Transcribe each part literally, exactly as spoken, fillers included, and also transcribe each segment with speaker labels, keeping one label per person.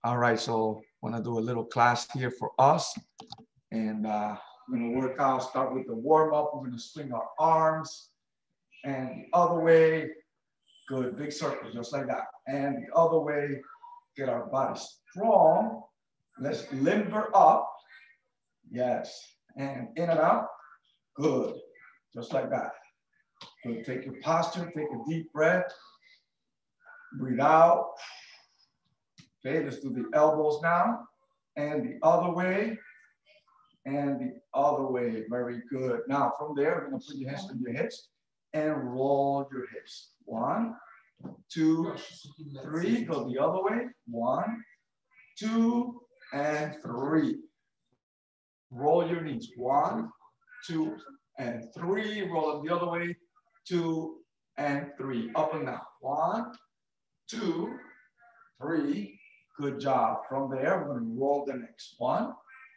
Speaker 1: All right, so I'm gonna do a little class here for us. And uh, we're gonna work out, start with the warm up. We're gonna swing our arms and the other way. Good, big circle, just like that. And the other way, get our body strong. Let's limber up. Yes, and in and out. Good, just like that. Good, take your posture, take a deep breath. Breathe out. Okay, let's do the elbows now. And the other way. And the other way, very good. Now from there, we're gonna put your hands on your hips and roll your hips. One, two, three, go the other way. One, two, and three. Roll your knees. One, two, and three. Roll them the other way. Two, and three. Up and down. One, two, three. Good job. From there, we're gonna roll the next. One,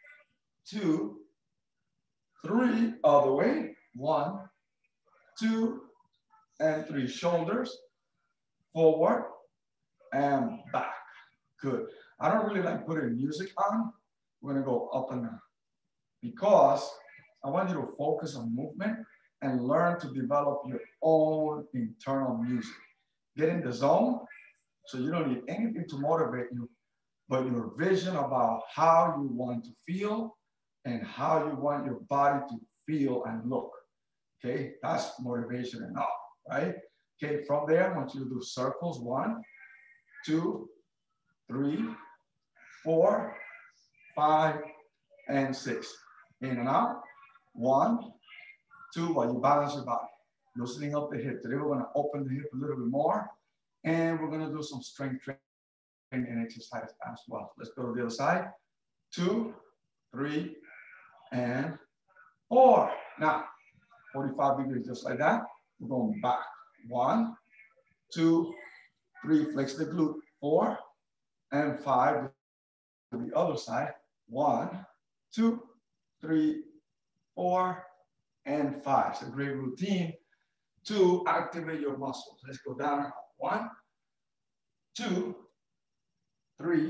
Speaker 1: two, three, other way. One, two, and three. Shoulders forward and back. Good. I don't really like putting music on. We're gonna go up and down because I want you to focus on movement and learn to develop your own internal music. Get in the zone so you don't need anything to motivate you, but your vision about how you want to feel and how you want your body to feel and look. Okay, that's motivation enough, right? Okay, from there, I want you to do circles. One, two, three, four, five, and six. In and out. One, two, while you balance your body. Loosening up the hip. Today we're gonna open the hip a little bit more, and we're gonna do some strength training exercise as well. Let's go to the other side. Two, three, and four. Now, forty-five degrees, just like that. We're going back. One, two, three, flex the glute. Four, and five. To the other side. One, two, three, four, and five. It's a great routine to activate your muscles. Let's go down. One, two, three,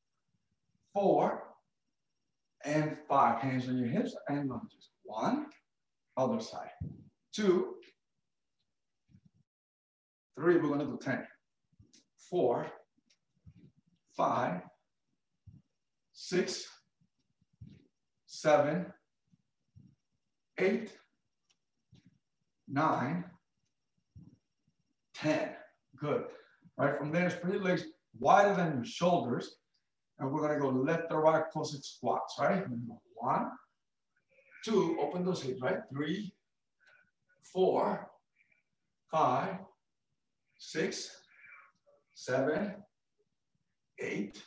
Speaker 1: four, and five. Hands on your hips and lunges. One, other side. Two, three, we're gonna do ten. Four, five, six, seven, eight, nine, ten. Good. Right from there, spread your legs wider than your shoulders. And we're gonna go left or right closed squats, right? One, two, open those hips, right? Three, four, five, six, seven, eight,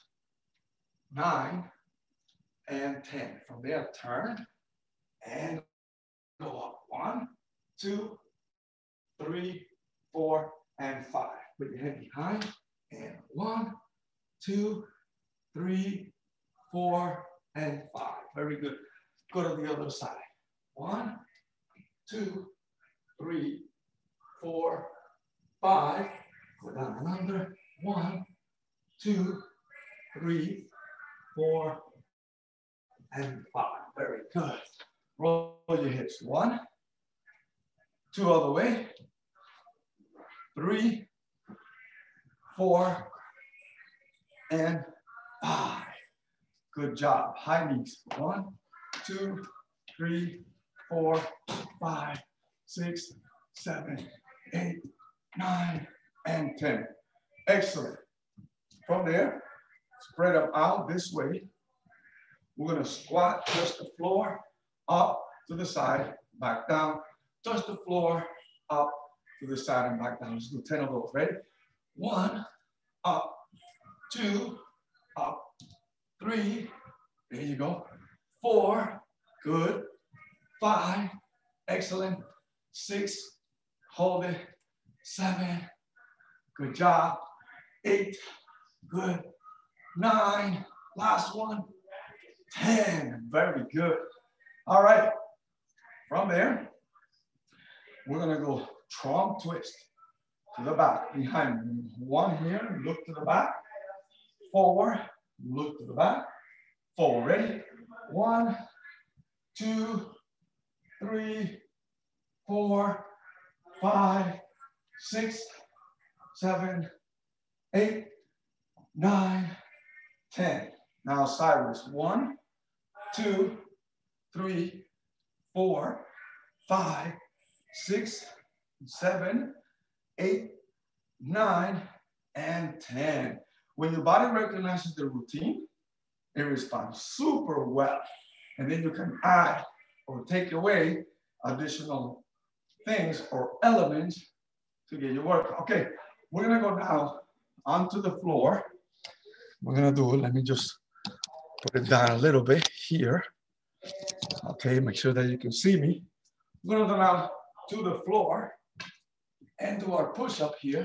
Speaker 1: nine, and ten. From there, turn and go up. One, two, three, four, and five. Put your head behind. And one, two, three, four, and five. Very good. Go to the other side. One, two, three, four, five. Go down and under. One, two, three, four, and five. Very good. Roll your hips. One, two other way. Three, four, and five. Good job. High knees. One, two, three, four, five, six, seven, eight, nine, and ten. Excellent. From there, spread them out this way. We're gonna squat, touch the floor, up to the side, back down, touch the floor, up to the side and back down. Let's do ten of those. Ready? One, up, two, up, three, there you go. Four, good. Five, excellent. Six, hold it. Seven, good job. Eight, good. Nine, last one. ten, very good. All right, from there, we're gonna go trunk twist to the back, behind. One here, look to the back, forward, Look to the back. Forward. Ready? One, two, three, four, five, six, seven, eight, nine, ten. Now sideways. One, two, three, four, five, six, seven, eight, nine, and ten. When your body recognizes the routine, it responds super well. And then you can add or take away additional things or elements to get your work. Okay, we're gonna go now onto the floor. We're gonna do, let me just put it down a little bit here. Okay, make sure that you can see me. We're gonna go now to the floor and do our push-up here.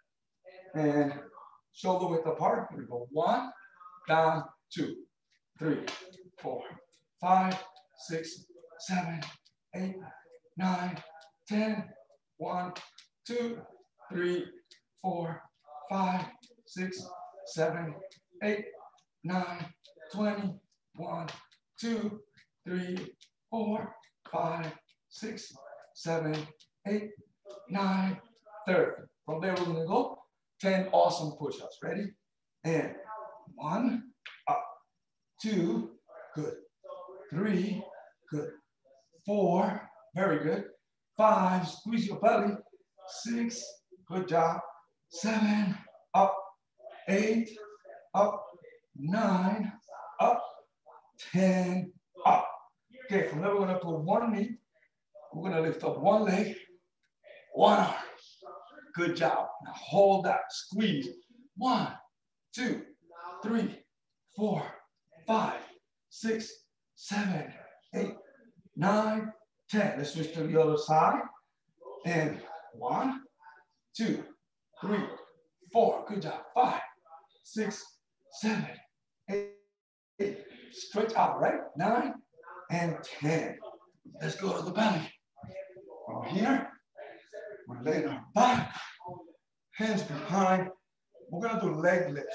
Speaker 1: And shoulder width apart. We go one, down, two, three, four, five, six, seven, eight, nine, ten. One, two, three, four, five, six, seven, eight, nine, twenty. One, two, three, four, five, six, seven, eight, nine, thirty. From there, we're gonna go ten awesome push-ups. Ready? And one, up, two, good. Three, good. Four, very good. Five, squeeze your belly. Six, good job. Seven, up. Eight, up. Nine, up. Ten, up. Okay, from there we're gonna put one knee. We're gonna lift up one leg, one arm. Good job. Now hold that, squeeze. One, two, three, four, five, six, seven, eight, nine, ten. Let's switch to the other side. And one, two, three, four. Good job. Five, six, seven, eight, eight. Stretch out, right? Nine and ten. Let's go to the belly. From here, we're laying our back, hands behind. We're gonna do leg lifts.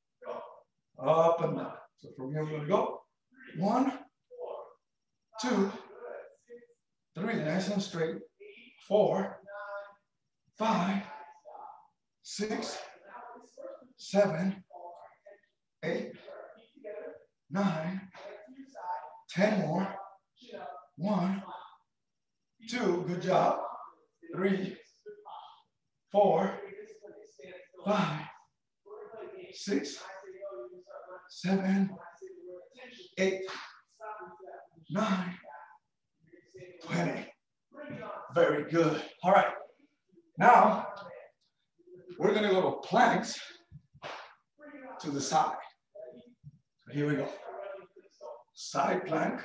Speaker 1: Up and down. So from here, we're gonna go. One, two, three, nice and straight. Four, five, six, seven, eight, nine, ten more. One, two, good job. Three, four, five, six, seven, eight, nine, twenty. Very good. All right. Now, we're going to go to planks to the side. So here we go. Side plank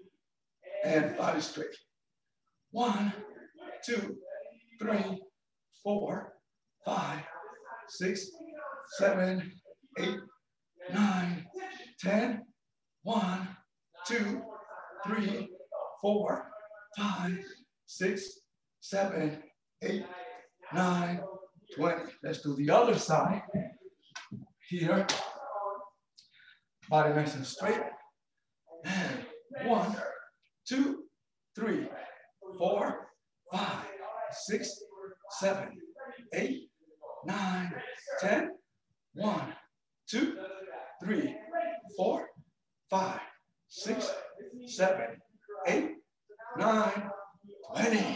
Speaker 1: and body straight. One, two, three, four, five, six, seven, eight, nine, ten. One, two, three, four, five, six, seven, eight, nine, twenty. Let's do the other side. Here, body nice and straight. And one, two, three, four, five, six, seven, eight, nine, ten. One, two, three, four, five, six, seven, eight, nine, twenty.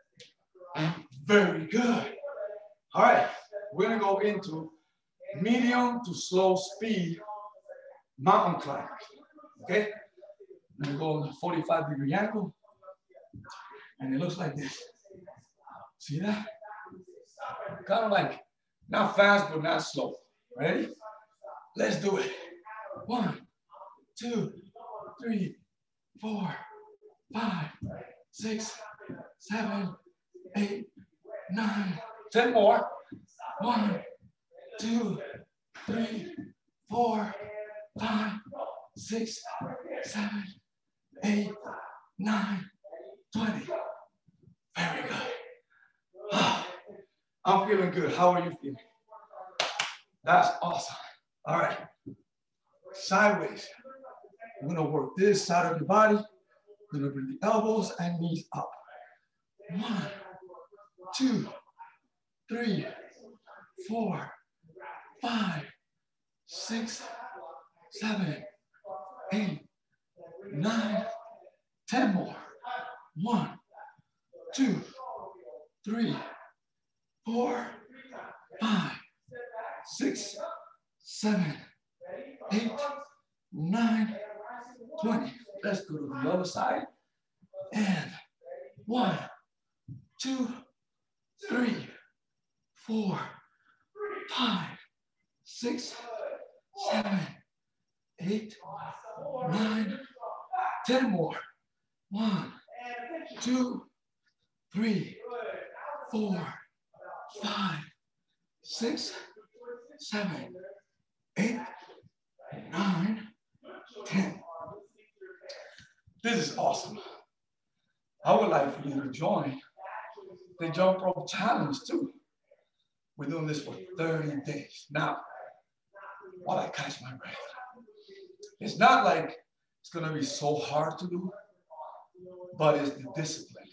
Speaker 1: Very good. All right, we're gonna go into medium to slow speed mountain climbers. Okay, I'm gonna go forty-five degree angle, and it looks like this. See that? Kind of like not fast but not slow. Ready? Let's do it. One, two, three, four, five, six, seven, eight, nine, ten more. One, two, three, four, five, six, seven, eight, nine, twenty. Very good. Ah, I'm feeling good. How are you feeling? That's awesome. All right. sideways. We're gonna work this side of the body. We're gonna bring the elbows and knees up. One, two, three, four, five, six, seven, eight, nine, ten more. One, two, three, four, five, six, seven, eight, nine, twenty. Let's go to the other side. And one, two, three, four, five, six, seven, eight, nine, ten more. One, two, three, four, five, six, seven, eight, nine, ten. This is awesome. I would like for you to join the jump rope challenge too. We're doing this for thirty days. Now, while I catch my breath, it's not like it's gonna be so hard to do, but it's the discipline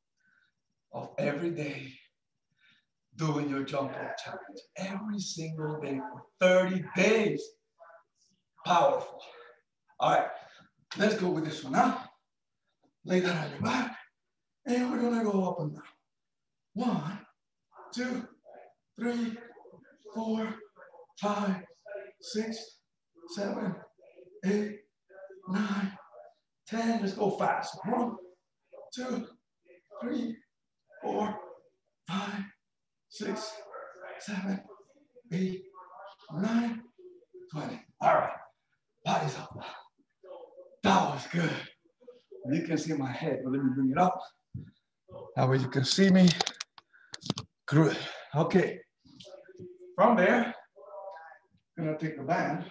Speaker 1: of every day doing your jump rope challenge every single day for thirty days. Powerful. All right, let's go with this one now. Lay that on your back, and we're gonna go up and down. One, two, three, four, five, six, seven, eight, nine, ten. Let's go fast. One, two, three, four, five, six, seven, eight, nine, twenty. All right, body's up. That was good. You can see my head, but let me bring it up. That way you can see me. Good. Okay. From there, I'm gonna take the band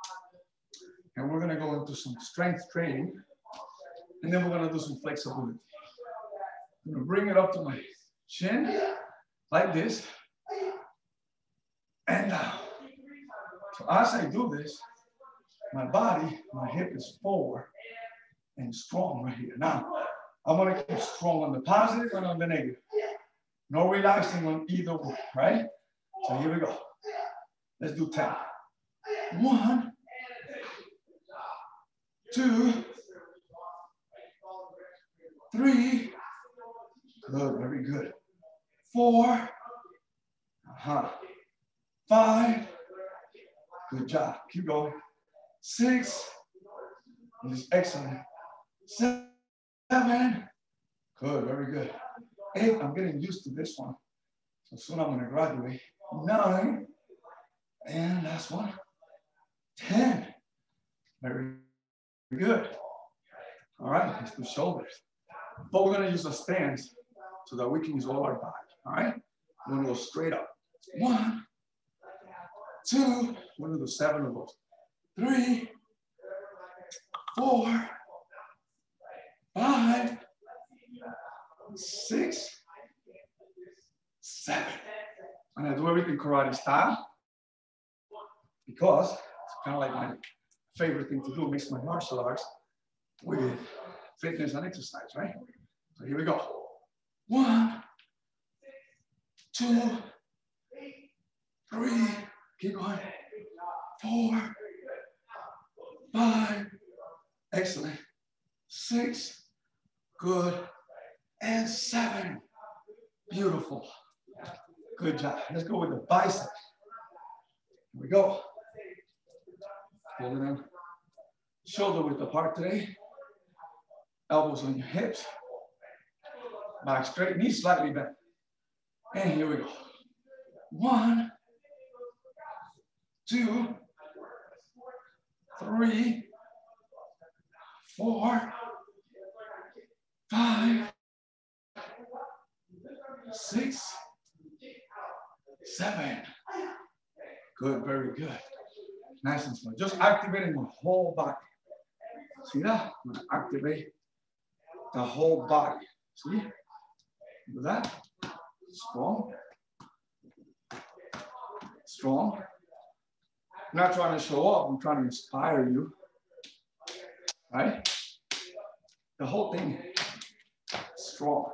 Speaker 1: and we're gonna go into some strength training, and then we're gonna do some flexibility. I'm gonna bring it up to my chin like this and down. So as I do this, my body, my hip is forward and strong right here. Now, I want to keep strong on the positive and on the negative. No relaxing on either one, right? So here we go. Let's do ten. One, two, three. Good, very good. Four. Uh-huh. Five. Good job. Keep going. Six. This is excellent. Seven. Good, very good. Eight, I'm getting used to this one. So soon I'm gonna graduate. Nine, and last one. Ten. Very good. All right, let's do shoulders. But we're gonna use a stance so that we can use all our body, all right? We're gonna go straight up. One, two, we're gonna do seven of those. Three, four, five, six, seven. And I do everything karate style because it's kind of like my favorite thing to do, mix my martial arts with fitness and exercise, right? So here we go. One, two, three, keep going. Four, five, excellent. Six, good. And seven, beautiful. Good job. Let's go with the bicep. Here we go. Hold it in. Shoulder width apart today. Elbows on your hips. Back straight, knees slightly bent. And here we go. One, two, three, four, five, six, seven. Good, very good. Nice and slow. Just activating the whole body. See that? I'm gonna activate the whole body. See? Do that. Strong. Strong. I'm not trying to show off, I'm trying to inspire you, right? The whole thing is strong,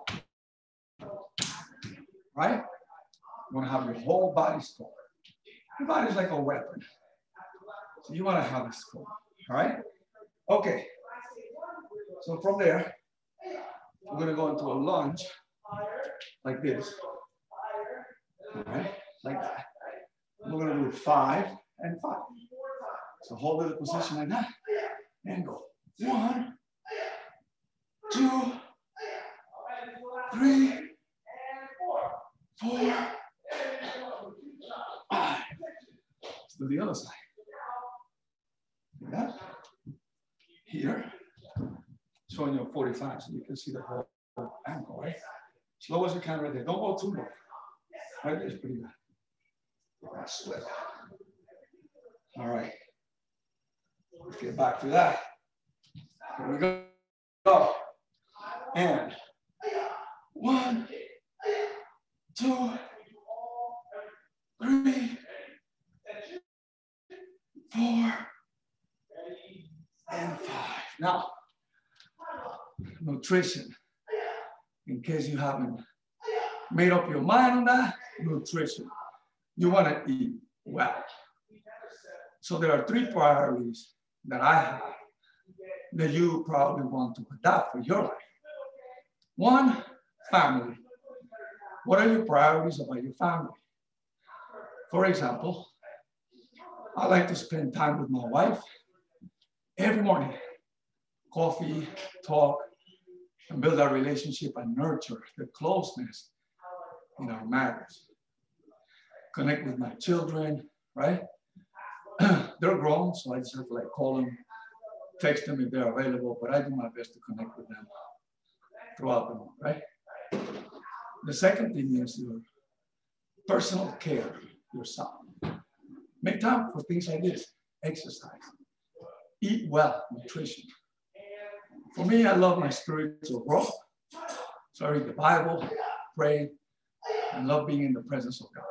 Speaker 1: right? You want to have your whole body strong. Your body's like a weapon. So you want to have it strong, all right? Okay. So from there, we're going to go into a lunge like this, all right? Like that. We're going to do five and five. So hold the position like that and go. One, two, three, four, five. Let's do the other side. Like that. Here. Showing you a forty-five so you can see the whole ankle, right? Slow as you can right there. Don't go too low. Right there is pretty good. Sweat. All right. Let's get back to that. Here we go. Go. And one, two, three, four, and five. Now, nutrition. In case you haven't made up your mind on that, nutrition. You want to eat well. So there are three priorities that I have that you probably want to adopt for your life. One, family. What are your priorities about your family? For example, I like to spend time with my wife every morning. Coffee, talk, and build our relationship and nurture the closeness in our marriage. Connect with my children, right? They're grown, so I just have to like call them, text them if they're available, but I do my best to connect with them throughout the month, right? The second thing is your personal care, yourself. Make time for things like this, exercise, eat well, nutrition. For me, I love my spiritual growth. So I read the Bible, pray, and love being in the presence of God.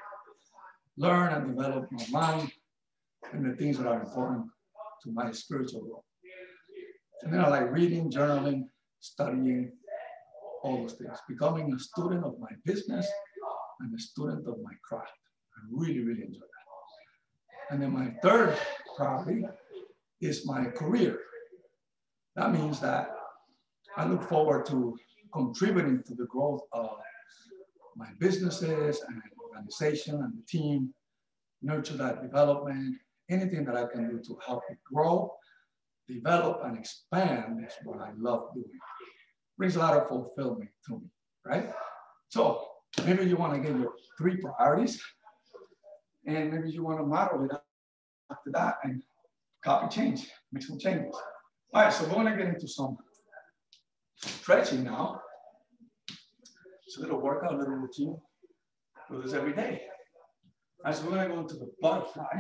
Speaker 1: Learn and develop my mind and the things that are important to my spiritual growth. And then I like reading, journaling, studying, all those things. Becoming a student of my business and a student of my craft. I really, really enjoy that. And then my third priority is my career. That means that I look forward to contributing to the growth of my businesses and organization and the team, nurture that development, anything that I can do to help it grow, develop, and expand is what I love doing. Brings a lot of fulfillment to me, right? So maybe you want to get your three priorities, and maybe you want to model it after that and copy change, make some changes. All right, so we're going to get into some stretching now. It's a little workout, a little routine. Do this every day. All right, so we're going to go into the butterfly,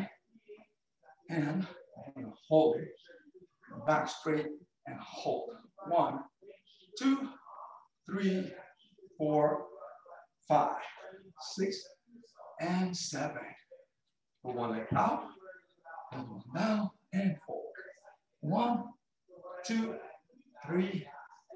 Speaker 1: and I'm going to hold it, back straight, and hold. One, two, three, four, five, six, and seven. Put one leg out, and one down, and forward. One, two, three,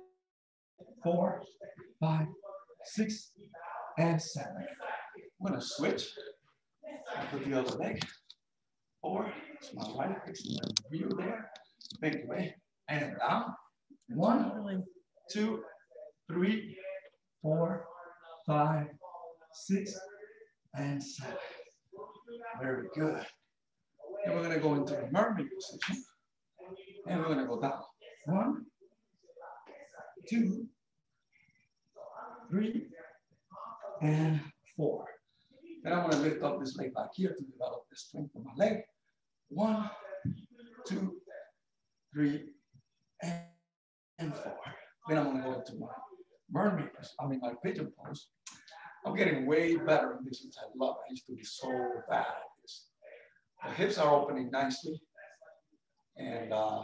Speaker 1: four, five, six, and seven. I'm gonna switch. Put the other leg forward. It's my right, fixing the view there. Make the way and down. One, two, three, four, five, six, and seven. Very good. And we're gonna go into the mermaid position. And we're gonna go down. One, two, three, and four. Then I'm gonna lift up this leg back here to develop the strength of my leg. One, two, three, and, and four. Then I'm gonna go into my mermaid, I mean my pigeon pose. I'm getting way better at this, which I love. I used to be so bad at this. The hips are opening nicely. And uh,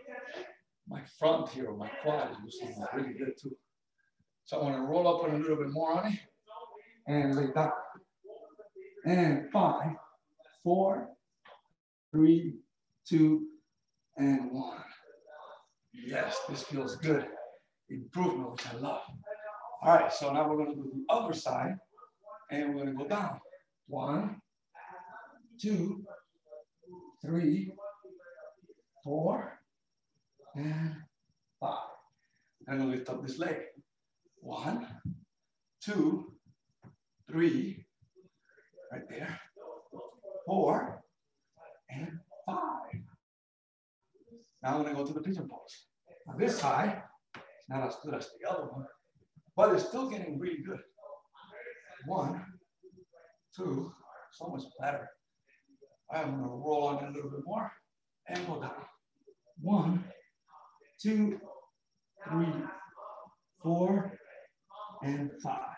Speaker 1: my front here, my quad is looking really good too. So I want to roll up a little bit more on it and lay down. And five, four, three, two, and one. Yes, this feels good. Improvement, which I love. All right, so now we're gonna do the other side, and we're gonna go down. One, two, three, four, and five. I'm gonna lift up this leg. One, two, three, right there, four, and five. Now I'm gonna go to the pigeon pose. On this side, it's not as good as the other one, but it's still getting really good. One, two, so much better. I'm gonna roll on it a little bit more and go down. One, two, three, four, and five.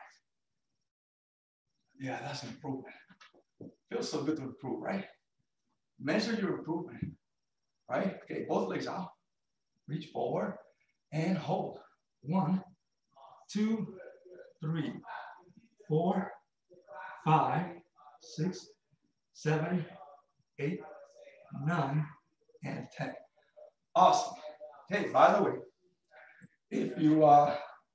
Speaker 1: Yeah, that's improvement. Feels so good to improve, right? Measure your improvement, right? Okay, both legs out. Reach forward and hold. One, two, three, four, five, six, seven, eight, nine, and ten. Awesome. Hey, by the way, if you uh,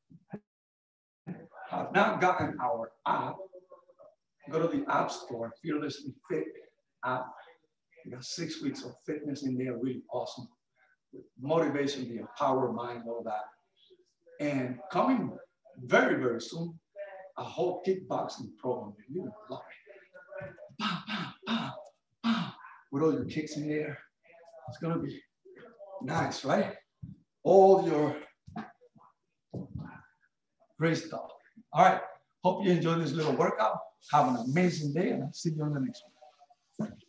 Speaker 1: have not gotten our app, go to the App Store, Fearlessly Fit app. We got six weeks of fitness in there, really awesome. With motivation, the empower mind, all that. And coming very, very soon, a whole kickboxing program. You will love it. Bah, bah, bah, bah. With all your kicks in there, it's gonna be nice, right? All your great stuff. All right, hope you enjoyed this little workout. Have an amazing day, and I'll see you on the next one.